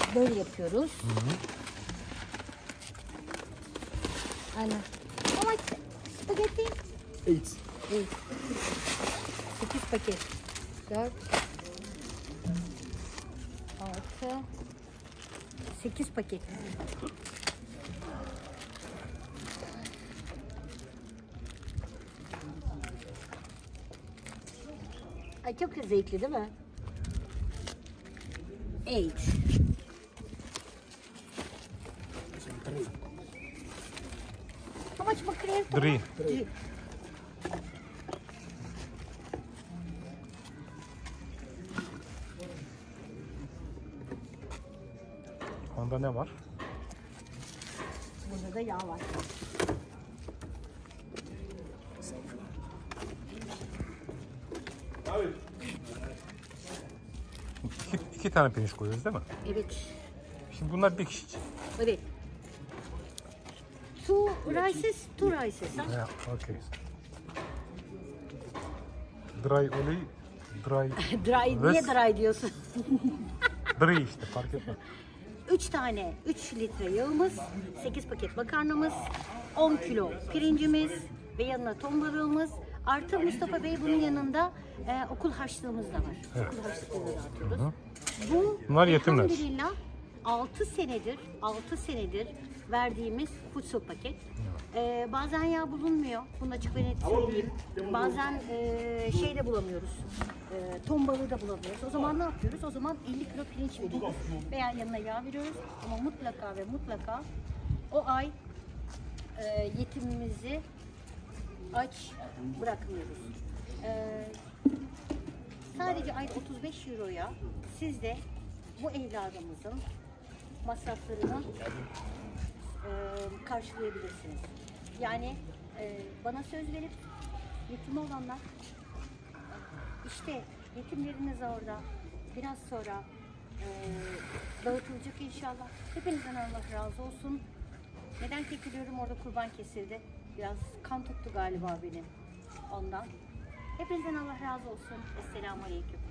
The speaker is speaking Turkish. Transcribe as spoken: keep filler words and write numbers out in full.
böyle yapıyoruz. Hı hı. Aynen. How much spaghetti? Eight. Evet. sekiz paket. dört, altı, sekiz paket. Ay çok zevkli değil mi? Eight. How much mackerel? Three. Three. Onda ne var? Burada da yağ var. İki, iki tane pirinç koyuyoruz değil mi? Evet. Şimdi bunlar bir kişi için. Evet. Two rices, two rices. Ha? Yeah, okay. Dry oli, dry, Dry, niye This- dry diyorsun? dry işte fark etmez. üç tane, üç litre yağımız, sekiz paket makarnamız, on kilo pirincimiz ve yanına ton balığımız. Artı Mustafa Bey bunun yanında e, okul harçlığımız da var. Evet. Okul harçlıkları da dağıtıyoruz. Hı hı. Bu Bunlar yetimler. elhamdülillah altı senedir, altı senedir verdiğimiz futsal paket. Ee, bazen yağ bulunmuyor. Bunu açık ve net söyleyeyim. Bazen e, şey de bulamıyoruz. E, ton balığı da bulamıyoruz. O zaman ne yapıyoruz? O zaman elli kilo pirinç veriyoruz. Veya yanına yağ veriyoruz. Ama mutlaka ve mutlaka o ay e, yetimimizi aç bırakmıyoruz. E, sadece ayda otuz beş euroya siz de bu evladımızın masraflarını e, karşılayabilirsiniz. Yani e, bana söz verip yetim olanlar, işte yetimleriniz orada biraz sonra e, dağıtılacak inşallah. Hepinizden Allah razı olsun. Neden kekiliyorum? Orada kurban kesildi. Biraz kan tuttu galiba benim ondan. Hepinizden Allah razı olsun. Esselamu Aleyküm.